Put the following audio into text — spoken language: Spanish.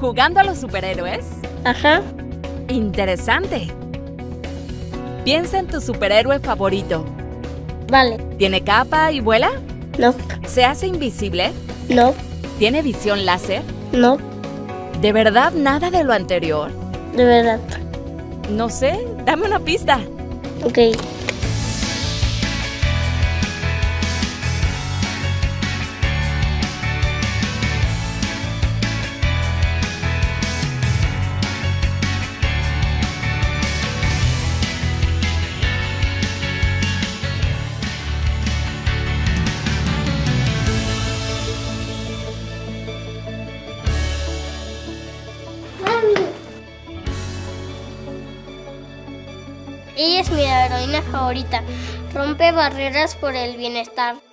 ¿Jugando a los superhéroes? Ajá. Interesante. Piensa en tu superhéroe favorito. Vale. ¿Tiene capa y vuela? No. ¿Se hace invisible? No. ¿Tiene visión láser? No. ¿De verdad nada de lo anterior? De verdad. No sé, dame una pista. Ok. Ella es mi heroína favorita. Rompe barreras por el bienestar.